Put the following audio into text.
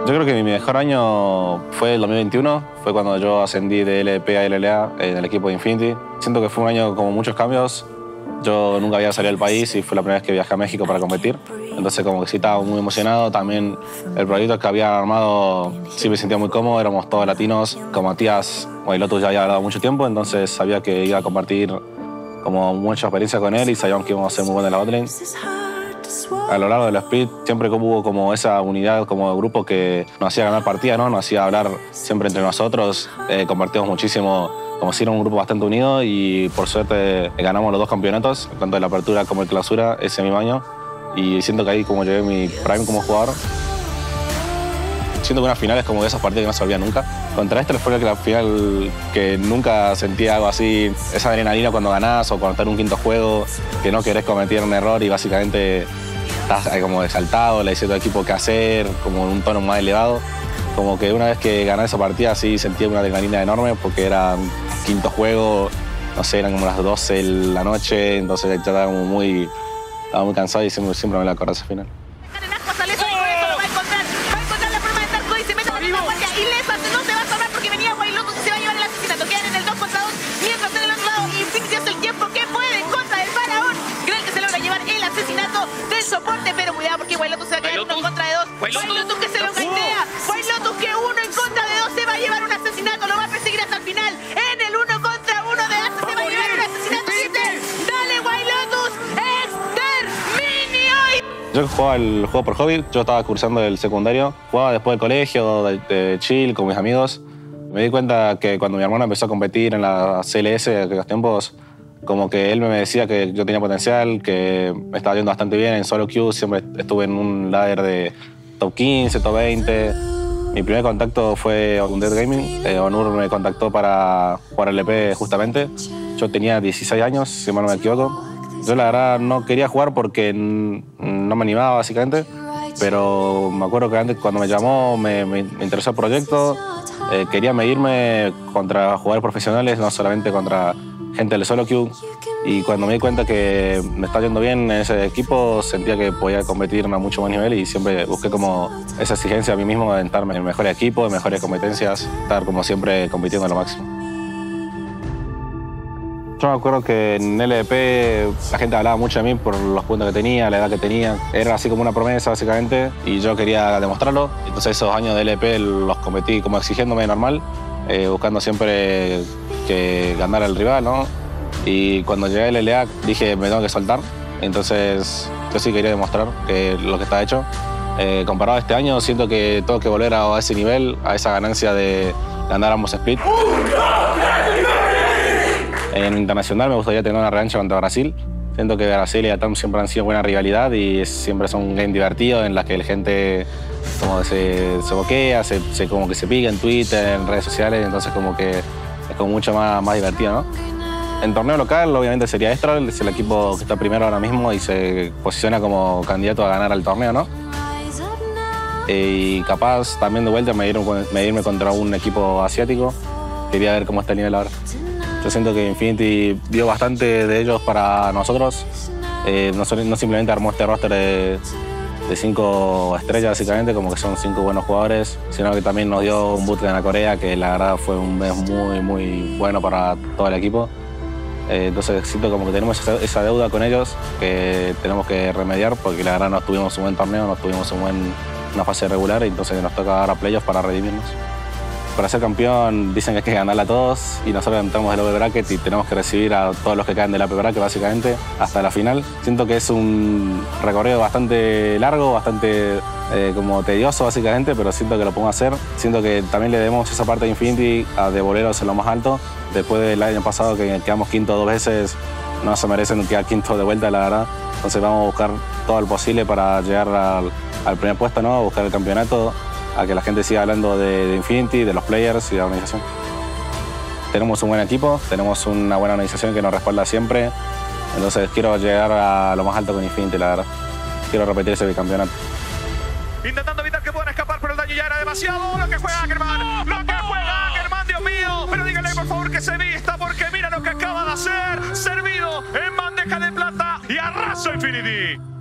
Yo creo que mi mejor año fue el 2021, fue cuando yo ascendí de LVP a LLA en el equipo de Infinity. Siento que fue un año con muchos cambios. Yo nunca había salido del país y fue la primera vez que viajé a México para competir. Entonces como que sí estaba muy emocionado. También el proyecto que había armado sí me sentía muy cómodo. Éramos todos latinos. Con Matías, Wailotus ya había hablado mucho tiempo, entonces sabía que iba a compartir como mucha experiencia con él y sabíamos que íbamos a ser muy buenos en la botlane. A lo largo del split siempre hubo como esa unidad como grupo que nos hacía ganar partidas, ¿no? Nos hacía hablar siempre entre nosotros. Compartimos muchísimo, como si era un grupo bastante unido y por suerte ganamos los 2 campeonatos, tanto de la apertura como de clausura ese mismo año. Y siento que ahí como llegué mi prime como jugador. Siento que unas finales como de esas partidas que no se olvidan nunca. Contra este fue la final que nunca sentí algo así, esa adrenalina cuando ganás o cuando estás en un quinto juego, que no querés cometer un error y básicamente estás como exaltado, le dices a tu equipo qué hacer, como en un tono más elevado. Como que una vez que gané esa partida sí sentía una adrenalina enorme porque era un quinto juego, no sé, eran como las 12 de la noche, entonces ya estaba muy cansado y siempre me la acordé esa final. Soporte, pero cuidado porque Wailotus se va a quedar 1 contra 2. Wailotus que se lo gaitea. Wailotus que 1 en contra de 2 se va a llevar un asesinato, lo va a perseguir hasta el final. En el 1 contra 1 de Ace se va a llevar un asesinato. Dale Wailotus, exterminio. Yo jugaba el juego por hobby, yo estaba cursando el secundario, jugaba después del colegio, de chill, con mis amigos. Me di cuenta que cuando mi hermano empezó a competir en la CLS de aquellos tiempos, como que él me decía que yo tenía potencial, que me estaba yendo bastante bien en solo queue, siempre estuve en un ladder de top 15, top 20. Mi primer contacto fue con Dead Gaming, Onur me contactó para jugar LP justamente. Yo tenía 16 años, si mal no me equivoco. Yo la verdad no quería jugar porque no me animaba básicamente, pero me acuerdo que antes cuando me llamó me interesó el proyecto, quería medirme contra jugadores profesionales, no solamente contra gente del solo queue, y cuando me di cuenta que me estaba yendo bien en ese equipo sentía que podía competir a mucho más nivel y siempre busqué como esa exigencia a mí mismo de estar en el mejor equipo, en mejores competencias, estar como siempre compitiendo a lo máximo. Yo me acuerdo que en LVP la gente hablaba mucho de mí por los puntos que tenía, la edad que tenía. Era así como una promesa básicamente y yo quería demostrarlo. Entonces esos años de LVP los competí como exigiéndome normal, buscando siempre que ganara el rival, ¿no? Y cuando llegué al LLA dije, me tengo que soltar. Entonces yo sí quería demostrar que lo que está hecho. Comparado a este año, siento que tengo que volver a ese nivel, a esa ganancia de ganar ambos split. En internacional me gustaría tener una revancha contra Brasil. Siento que Brasil y Atom siempre han sido buena rivalidad y siempre son un game divertido en la que la gente como se boquea, como que se pica en Twitter, en redes sociales, entonces como que es como mucho más divertido, ¿no? En torneo local obviamente sería Estral, es el equipo que está primero ahora mismo y se posiciona como candidato a ganar al torneo, ¿no? Y capaz también de vuelta medirme contra un equipo asiático. Quería ver cómo está el nivel ahora. Yo siento que Infinity dio bastante de ellos para nosotros. No simplemente armó este roster de 5 estrellas, básicamente, como que son 5 buenos jugadores, sino que también nos dio un bootcamp a Corea, que la verdad fue un mes muy bueno para todo el equipo. Entonces siento como que tenemos esa deuda con ellos que tenemos que remediar, porque la verdad no tuvimos un buen torneo, no tuvimos una fase regular, y entonces nos toca ahora playoffs para redimirnos. Para ser campeón dicen que hay que ganarla a todos y nosotros entramos del OP Bracket y tenemos que recibir a todos los que caen del AP Bracket básicamente hasta la final. Siento que es un recorrido bastante largo, bastante como tedioso básicamente, pero siento que lo podemos hacer. Siento que también le debemos esa parte de Infinity a devolverlos en lo más alto. Después del año pasado que quedamos quinto 2 veces, no se merecen quedar quinto de vuelta, la verdad. Entonces vamos a buscar todo lo posible para llegar al primer puesto, ¿no? A buscar el campeonato, a que la gente siga hablando de Infinity, de los players y de la organización. Tenemos un buen equipo, tenemos una buena organización que nos respalda siempre, entonces quiero llegar a lo más alto con Infinity, la verdad. Quiero repetir ese bicampeonato. Intentando evitar que puedan escapar, pero el daño ya era demasiado. Lo que juega Ackerman, lo que juega Ackerman, Dios mío. Pero díganle por favor que se vista, porque mira lo que acaba de hacer. Servido en bandeja de plata y arrasa Infinity.